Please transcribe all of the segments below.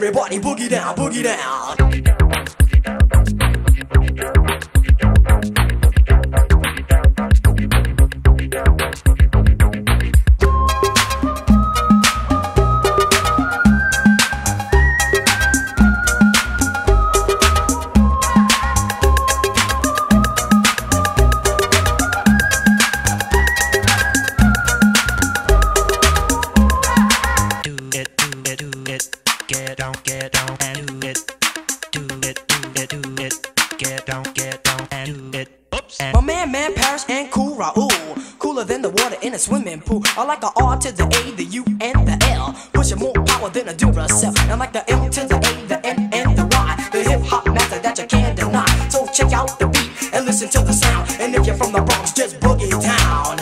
Everybody boogie down, boogie down. My man, Paris and Cool Raul, cooler than the water in a swimming pool. I like the R to the A, the U and the L, pushing more power than a Duracell. And like the M to the A, the N and the Y, the hip hop method that you can't deny. So check out the beat and listen to the sound. And if you're from the Bronx, just boogie down.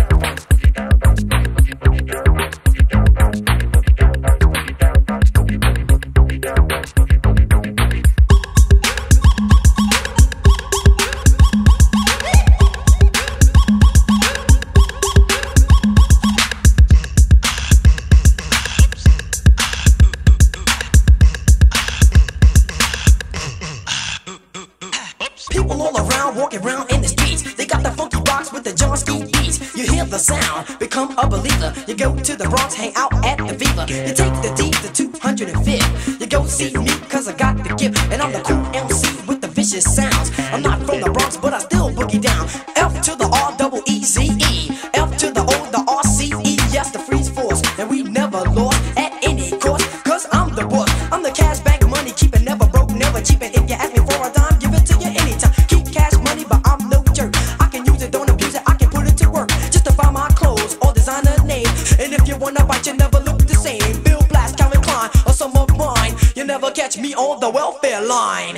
People all around, walking around in the streets. They got the funky box with the John Ski beats. You hear the sound, become a believer. You go to the Bronx, hang out at the Viva. You take the D to 205. You go see me, cause I got the gift. And I'm the cool MC with the vicious sounds. I'm not from the Bronx, but I still boogie down. F to the R-double-E-Z-E. F to the O, the R-C-E. Yes, the freeze force. And we never lost at any cost. Cause I'm the boss. I'm the cash bag money, keep it never broke, never cheap. And if you ask me for a dime, give it to you anytime. Keep cash money, but I'm no jerk. I can use it, don't abuse it, I can put it to work. Just to buy my clothes or designer name. And if you wanna bite, you never look the same. Bill Blass, Calvin Klein, or some of mine. You never catch me on the welfare line.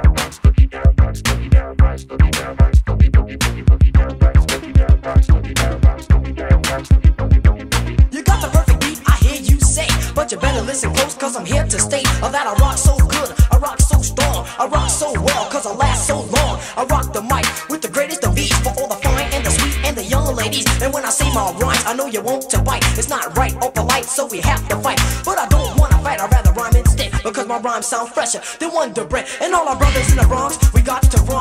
You got the perfect beat, I hear you say. But you better listen close, cause I'm here to stay. That I rock so good, I rock so strong, I rock so well, cause I last so long. I rock the mic with the greatest of ease for all the fine and the sweet and the young ladies. And when I say my rhymes, I know you want to bite. It's not right or polite, so we have to fight. But I don't wanna I'd rather rhyme instead, because my rhymes sound fresher than Wonder Bread. And all our brothers in the Bronx, we got to run.